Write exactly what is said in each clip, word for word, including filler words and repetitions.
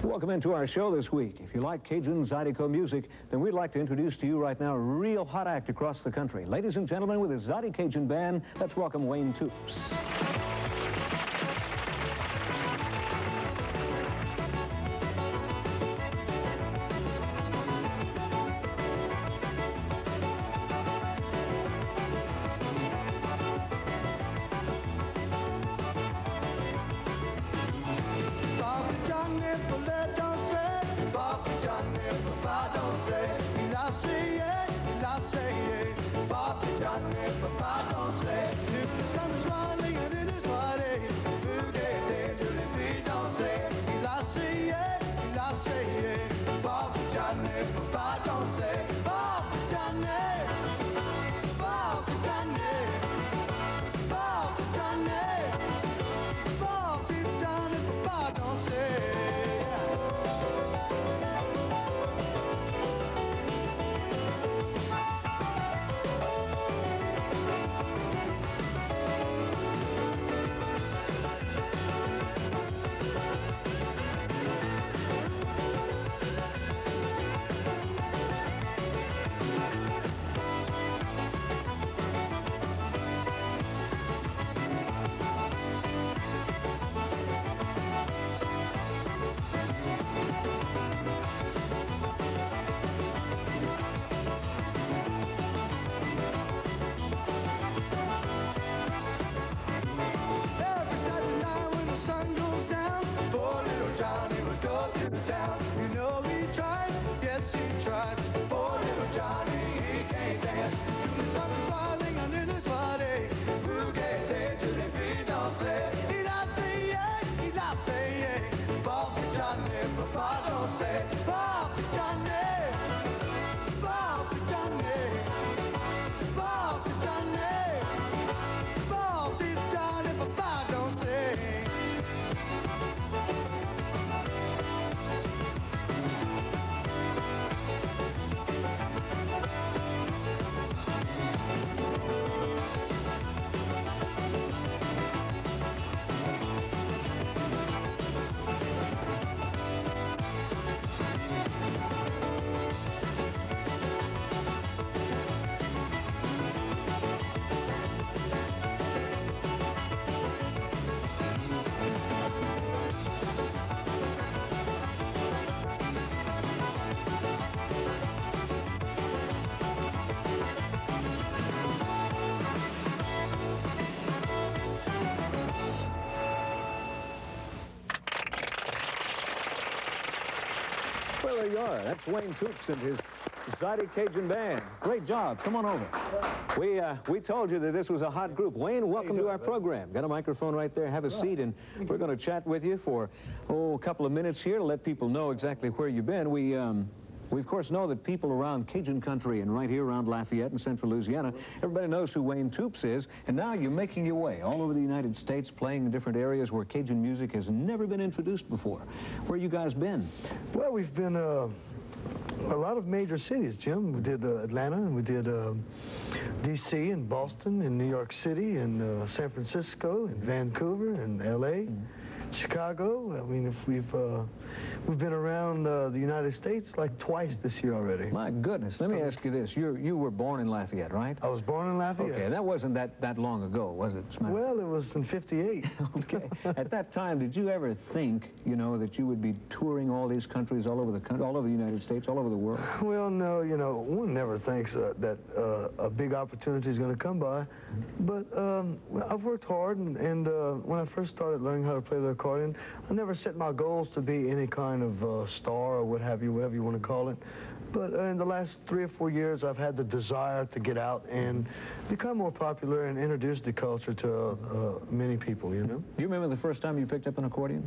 Welcome into our show this week. If you like Cajun Zydeco music, then we'd like to introduce to you right now a real hot act across the country. Ladies and gentlemen, with the Zydeco Cajun Band, let's welcome Wayne Toups. Well, there you are. That's Wayne Toups and his Zydeco Cajun Band. Great job. Come on over. We, uh, we told you that this was a hot group. Wayne, welcome to our program. Got a microphone right there. Have a seat, and we're going to chat with you for, oh, a couple of minutes here to let people know exactly where you've been. We, um, we, of course, know that people around Cajun country and right here around Lafayette and central Louisiana, everybody knows who Wayne Toups is, and now you're making your way all over the United States, playing in different areas where Cajun music has never been introduced before. Where you guys been? Well, we've been uh, a lot of major cities, Jim. We did uh, Atlanta, and we did uh, D C and Boston and New York City and uh, San Francisco and Vancouver and L A, mm-hmm. Chicago. I mean, if we've uh, we've been around uh, the United States like twice this year already. My goodness. Let so, me ask you this. You you were born in Lafayette, right? I was born in Lafayette. Okay, that wasn't that, that long ago, was it, Smack? Well, it was in fifty-eight. Okay. At that time, did you ever think, you know, that you would be touring all these countries all over the country, all over the United States, all over the world? Well, no, you know, one never thinks uh, that uh, a big opportunity is going to come by. Mm-hmm. But um, I've worked hard, and, and uh, when I first started learning how to play the accordion, I never set my goals to be any kind of uh, star or what have you, whatever you want to call it. But uh, in the last three or four years, I've had the desire to get out and become more popular and introduce the culture to uh, uh, many people, you know? Do you remember the first time you picked up an accordion?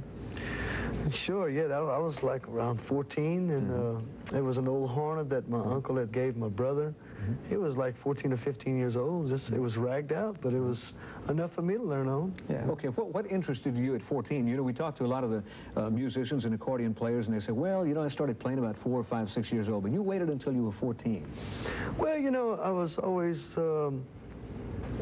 Sure, yeah. I, I was like around fourteen, and mm-hmm. uh, it was an old hornet that my uncle had gave my brother. Mm-hmm. He was like fourteen or fifteen years old. Just, it was ragged out, but it was enough for me to learn on. Yeah. Okay. What, what interested you at fourteen? You know, we talked to a lot of the uh, musicians and accordion players, and they said, well, you know, I started playing about four, five, six years old, but you waited until you were fourteen. Well, you know, I was always... Um, Uh,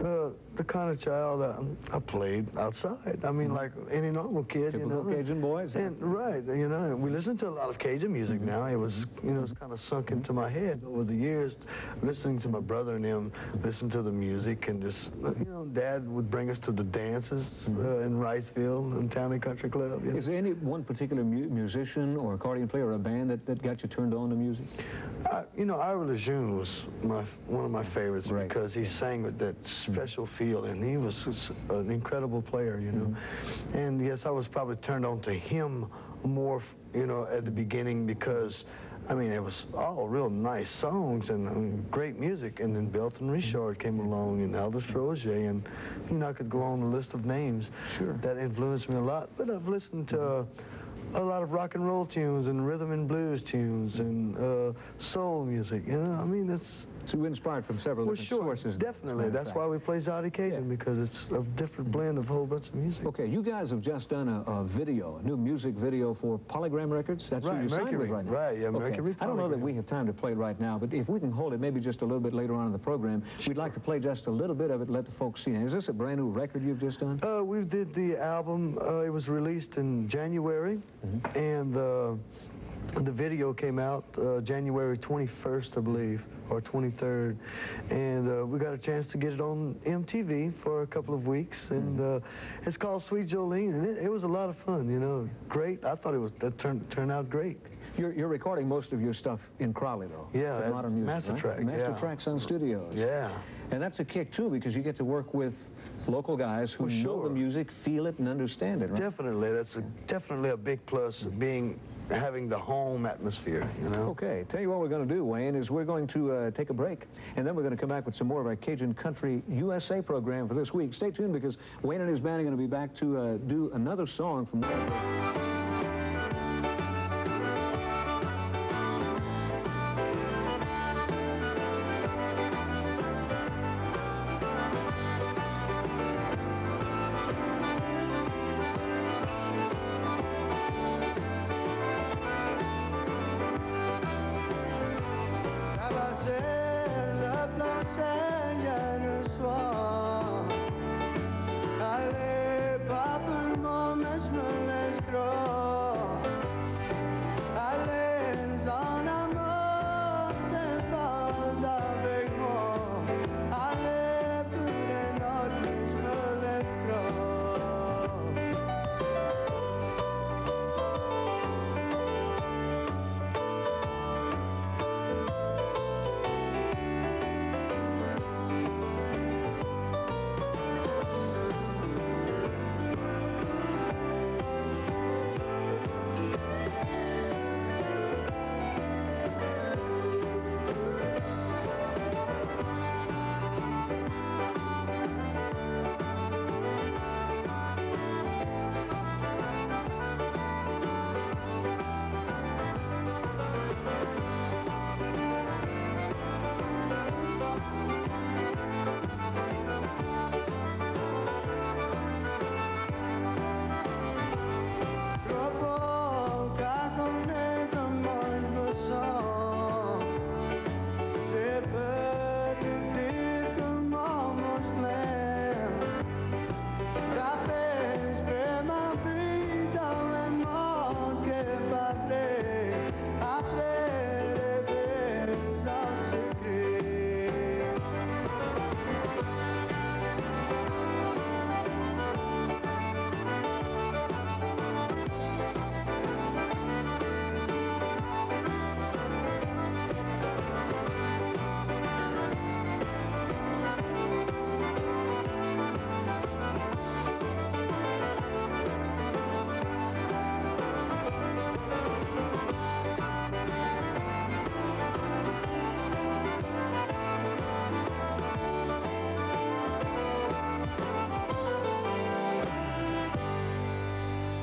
the kind of child that I played outside. I mean, like any normal kid, Typical you know. Cajun boys. And, right, you know, we listen to a lot of Cajun music Mm-hmm. now. It was, you know, it's kind of sunk into my head over the years, listening to my brother and them, listen to the music, and just, you know, Dad would bring us to the dances uh, in Riceville and Town and Country Club. You know. Is there any one particular mu musician or accordion player or a band that, that got you turned on to music? Uh, you know, Ira Lejeune was my, one of my favorites Right. because he sang with that special feel, and he was s- an incredible player, you know. Mm-hmm. And yes, I was probably turned on to him more, f- you know, at the beginning because, I mean, it was all real nice songs and I mean, great music. And then Belton Richard came along and Aldous Roger, and, you know, I could go on a list of names Sure. that influenced me a lot. But I've listened to uh, a lot of rock and roll tunes and rhythm and blues tunes and uh, soul music. You know, I mean, it's So you were inspired from several well, different sure, sources. definitely. as a matter of That's fact. why we play Zoddy Cajun, Yeah. because it's a different blend of a whole bunch of music. Okay, you guys have just done a, a video, a new music video for Polygram Records. That's who Right, you're signed with Mercury. right now. Right, yeah, Okay. Mercury I don't know that Polygram. we have time to play it right now, but if we can hold it maybe just a little bit later on in the program, we'd like to play just a little bit of it, let the folks see. Now, is this a brand new record you've just done? Uh, we did the album. Uh, it was released in January, Mm-hmm. and uh, the video came out uh, January twenty-first, I believe, or twenty-third. And uh, we got a chance to get it on M T V for a couple of weeks, and uh, it's called Sweet Jolene, and it, it was a lot of fun. You know, great. I thought it was that turned turned out great. You're, you're recording most of your stuff in Crowley, though. Yeah, with at Modern Music, Master right? Track, Master yeah. Track Sun Studios. Yeah. And that's a kick, too, because you get to work with local guys who Well, know the sure. music, feel it, and understand it, right? Definitely, that's a, definitely a big plus of being having the home atmosphere. You know. Okay, tell you what we're going to do, Wayne, is we're going to uh, take a break, and then we're going to come back with some more of our Cajun Country U S A program for this week. Stay tuned, because Wayne and his band are going to be back to uh, do another song from...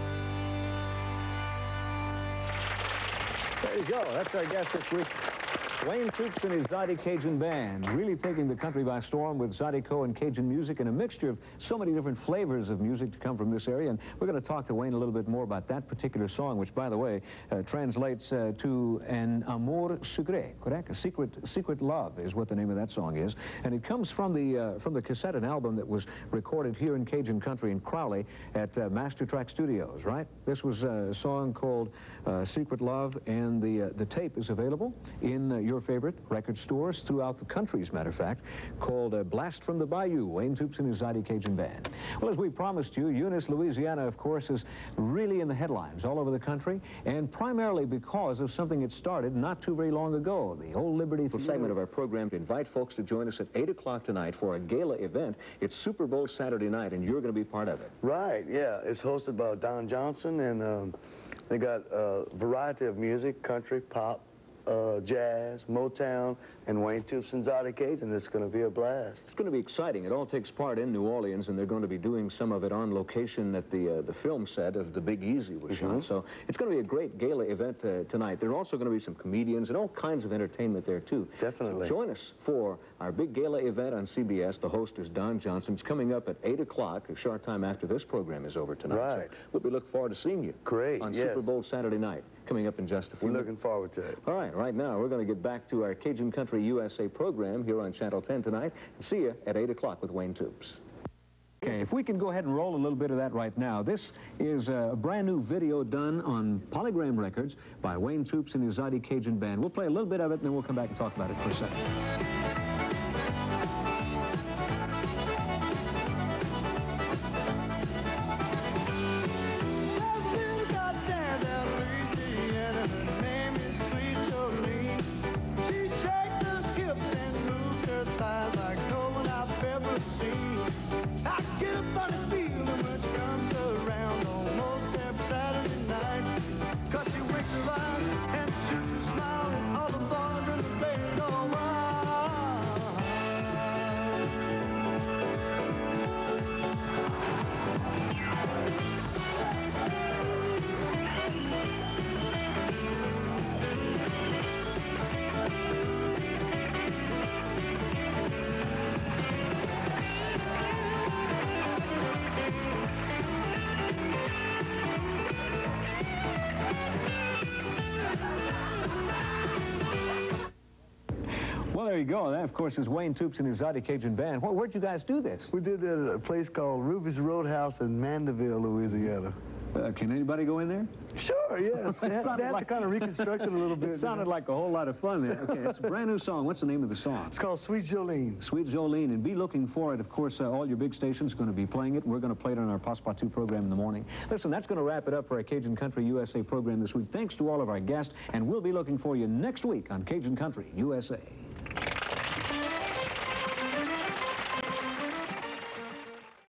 There you go. That's our guest this week. Wayne Toups and his Zydeco Band, really taking the country by storm with Zydeco and Cajun music and a mixture of so many different flavors of music to come from this area. And we're going to talk to Wayne a little bit more about that particular song, which, by the way, uh, translates uh, to an amour secret, correct? A secret, secret love is what the name of that song is. And it comes from the, uh, from the cassette and album that was recorded here in Cajun Country in Crowley at uh, Master Track Studios, right? This was a song called uh, Secret Love, and the, uh, the tape is available in uh, your favorite record stores throughout the country, as a matter of fact, called uh, Blast from the Bayou, Wayne Toups and his Zydeco Band. Well, as we promised you, Eunice, Louisiana, of course, is really in the headlines all over the country, and primarily because of something that started not too very long ago, the Old Liberty segment of our program to invite folks to join us at eight o'clock tonight for a gala event. It's Super Bowl Saturday night, and you're going to be part of it. Right, yeah. It's hosted by Don Johnson, and um, they got a variety of music, country, pop, Uh, jazz, Motown, and Wayne Toups and Zydeco, and it's going to be a blast. It's going to be exciting. It all takes part in New Orleans, and they're going to be doing some of it on location at the uh, the film set of The Big Easy was Mm-hmm. shot. So it's going to be a great gala event uh, tonight. There are also going to be some comedians and all kinds of entertainment there, too. Definitely. So join us for our big gala event on C B S. The host is Don Johnson. It's coming up at eight o'clock, a short time after this program is over tonight. Right. So we'll be looking forward to seeing you. Great, On yes. Super Bowl Saturday night, coming up in just a few We're minutes. looking forward to it. All right, right now, we're going to get back to our Cajun Country U S A program here on Channel ten tonight. See you at eight o'clock with Wayne Toups. Okay, if we can go ahead and roll a little bit of that right now. This is a brand new video done on Polygram Records by Wayne Toups and his Zydeco Band. We'll play a little bit of it, and then we'll come back and talk about it for a second. Well, there you go. That, of course, is Wayne Toups and his Zydeco Band. Where, where'd you guys do this? We did that at a place called Ruby's Roadhouse in Mandeville, Louisiana. Uh, can anybody go in there? Sure, yes. They had, they had like, to kind of reconstruct it a little bit. It sounded like a whole lot of fun there. Okay, it's a brand new song. What's the name of the song? It's called Sweet Jolene. Sweet Jolene, and be looking for it. Of course, uh, all your big stations are going to be playing it. We're going to play it on our Passepartout program in the morning. Listen, that's going to wrap it up for our Cajun Country U S A program this week. Thanks to all of our guests, and we'll be looking for you next week on Cajun Country U S A.